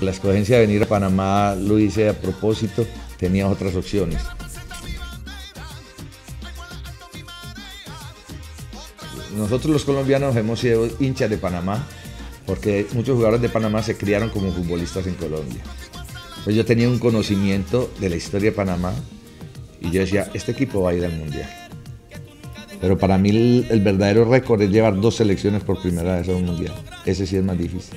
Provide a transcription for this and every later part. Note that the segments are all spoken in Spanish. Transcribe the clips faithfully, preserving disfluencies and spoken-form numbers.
La escogencia de venir a Panamá lo hice a propósito, tenía otras opciones. Nosotros los colombianos hemos sido hinchas de Panamá porque muchos jugadores de Panamá se criaron como futbolistas en Colombia. Pues yo tenía un conocimiento de la historia de Panamá y yo decía, este equipo va a ir al Mundial. Pero para mí el, el verdadero récord es llevar dos selecciones por primera vez a un Mundial. Ese sí es más difícil.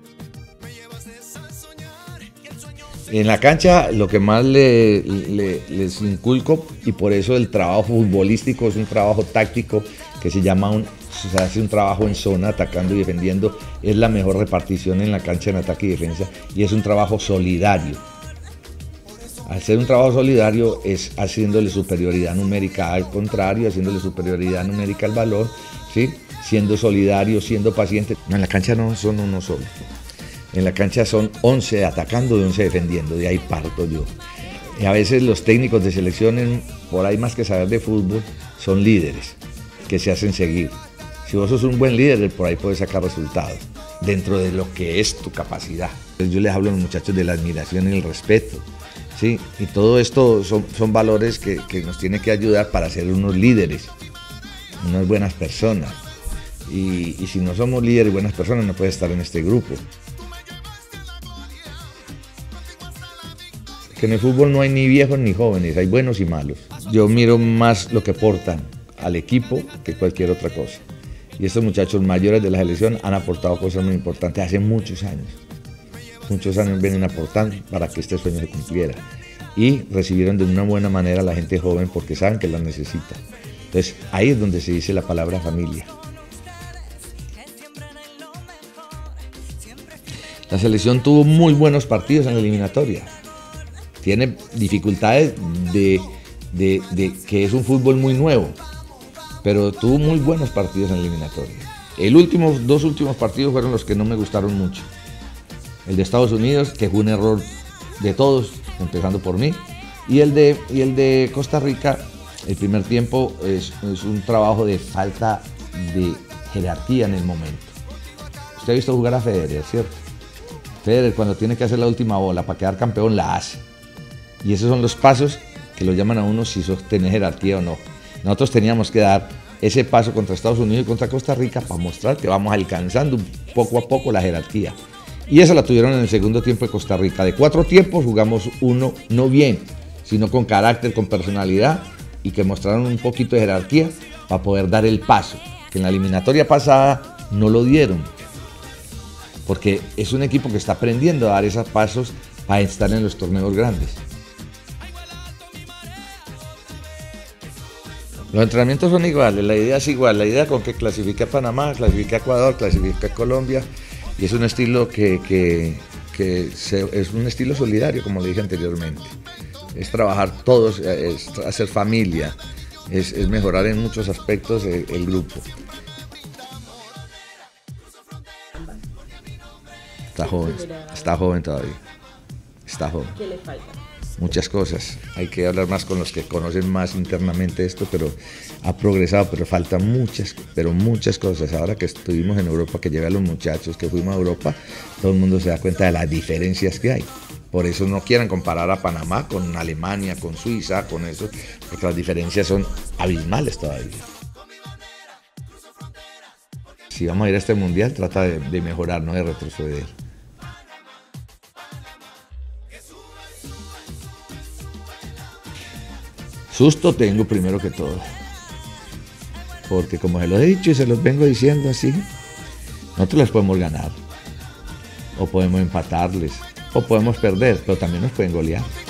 En la cancha lo que más le, le, les inculco, y por eso el trabajo futbolístico es un trabajo táctico que se llama un, se hace un trabajo en zona, atacando y defendiendo, es la mejor repartición en la cancha en ataque y defensa, y es un trabajo solidario. Al ser un trabajo solidario es haciéndole superioridad numérica al contrario, haciéndole superioridad numérica al balón, ¿sí? Siendo solidario, siendo paciente. No, en la cancha no son uno solo. En la cancha son once atacando y once defendiendo, de ahí parto yo. Y a veces los técnicos de selección, por ahí más que saber de fútbol, son líderes que se hacen seguir. Si vos sos un buen líder, por ahí puedes sacar resultados, dentro de lo que es tu capacidad. Yo les hablo a los muchachos de la admiración y el respeto, ¿sí? Y todo esto son, son valores que, que nos tienen que ayudar para ser unos líderes, unas buenas personas. Y, y si no somos líderes y buenas personas, no puedes estar en este grupo. Que en el fútbol no hay ni viejos ni jóvenes, hay buenos y malos. Yo miro más lo que aportan al equipo que cualquier otra cosa. Y estos muchachos mayores de la selección han aportado cosas muy importantes hace muchos años. Muchos años vienen aportando para que este sueño se cumpliera. Y recibieron de una buena manera a la gente joven porque saben que la necesita. Entonces ahí es donde se dice la palabra familia. La selección tuvo muy buenos partidos en la eliminatoria. Tiene dificultades de, de, de que es un fútbol muy nuevo, pero tuvo muy buenos partidos en la eliminatoria. El último, dos últimos partidos fueron los que no me gustaron mucho. El de Estados Unidos, que fue un error de todos, empezando por mí, y el de, y el de Costa Rica, el primer tiempo es, es un trabajo de falta de jerarquía en el momento. Usted ha visto jugar a Federer, ¿cierto? Federer, cuando tiene que hacer la última bola para quedar campeón, la hace. Y esos son los pasos que lo llaman a uno si sostiene jerarquía o no. Nosotros teníamos que dar ese paso contra Estados Unidos y contra Costa Rica para mostrar que vamos alcanzando poco a poco la jerarquía. Y esa la tuvieron en el segundo tiempo de Costa Rica. De cuatro tiempos jugamos uno no bien, sino con carácter, con personalidad, y que mostraron un poquito de jerarquía para poder dar el paso, que en la eliminatoria pasada no lo dieron. Porque es un equipo que está aprendiendo a dar esos pasos para estar en los torneos grandes. Los entrenamientos son iguales, la idea es igual, la idea con que clasifique a Panamá, clasifique a Ecuador, clasifique a Colombia, y es un estilo que, que, que se, es un estilo solidario, como le dije anteriormente. Es trabajar todos, es hacer familia, es, es mejorar en muchos aspectos el, el grupo. Está joven, está joven todavía, está joven. ¿Qué le falta? Muchas cosas, hay que hablar más con los que conocen más internamente esto, pero ha progresado, pero faltan muchas, pero muchas cosas. Ahora que estuvimos en Europa, que llevé a los muchachos, que fuimos a Europa, todo el mundo se da cuenta de las diferencias que hay. Por eso no quieran comparar a Panamá con Alemania, con Suiza, con eso, porque las diferencias son abismales todavía. Si vamos a ir a este mundial, trata de, de mejorar, no de retroceder. Susto tengo primero que todo, porque como se los he dicho y se los vengo diciendo así, nosotros les podemos ganar, o podemos empatarles, o podemos perder, pero también nos pueden golear.